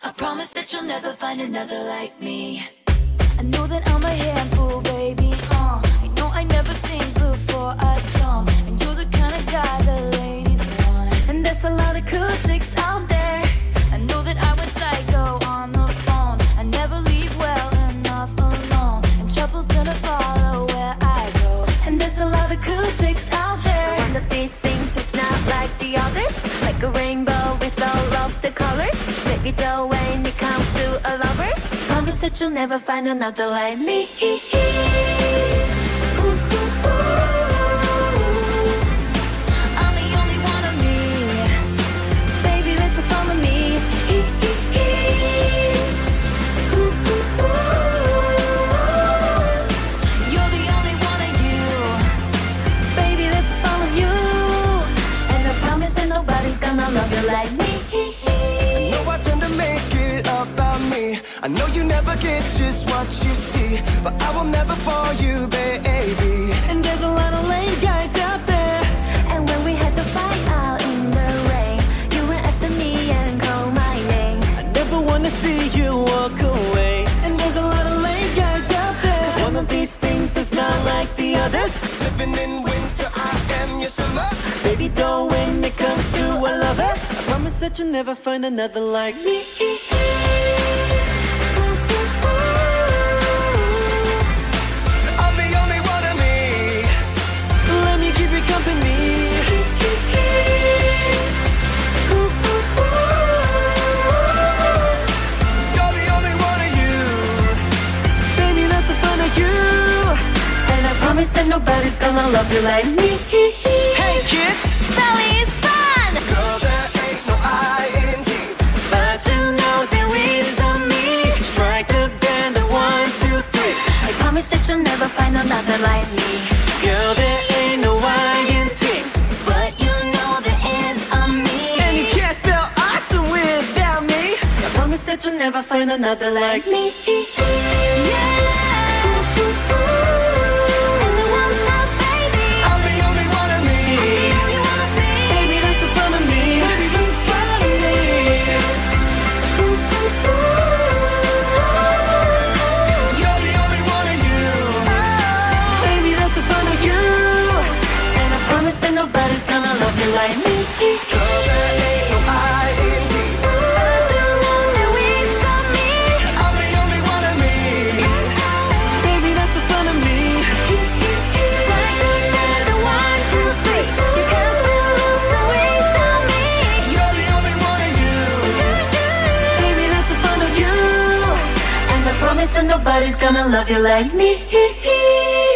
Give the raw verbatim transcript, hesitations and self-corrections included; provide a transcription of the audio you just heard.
I promise that you'll never find another like me. I know that I'm a handful, baby. Uh, I know I never think before I jump, and you're the kind of guy the ladies want. And there's a lot of cool chicks out there. I know that I went psycho on the phone. I never leave well enough alone, and trouble's gonna follow where I go. And there's a lot of cool chicks out there. One of these things is not like the others, like a rainbow with all of the colors. Maybe though when it comes to a lover, Promise that you'll never find another like me. I'm the only one of me. Baby, let's follow me. You're the only one of you. Baby, let's follow you. And I promise that nobody's gonna love you like me. I know I tend to make it about me. I know you never get just what you see, but I will never fall you, baby. And there's a lot of lame guys out there. and when we had to fight out in the rain, you ran after me and called my name. I never wanna see you walk away. And there's a lot of lame guys out there. 'Cause one of these things is not like the others. Living in winter, I am your summer. Baby, though when it comes to a lover, I promise that you'll never find another like me. I'm the only one of me. Let me keep you company. You're the only one of you. Baby, that's the fun of you. And I promise that nobody's gonna love you like me. Hey kids, Sally is fun, girl, there ain't no I in T. but you know there is a me. Strike the band at one, two, three. I promise that you'll never find another like me. Girl, there ain't no I in T. But you know there is a me. And you can't spell awesome without me. I promise that you'll never find another like me. Yeah. And the one top, baby. I'm the only one of me. The only one of me. Baby, that's the fun of me. Baby, that's the fun of me. You're the only one of you. Baby, that's the fun of you. And I promise that nobody's gonna love you like me. Girl, there ain't no I in T. But you know there is a me. I'm the only one of me. Baby, that's the fun of me. Strike another one, two, three. You can't spell lose without me. You're the only one of you. Baby, that's the fun of you. And I promise that nobody's gonna love you like me.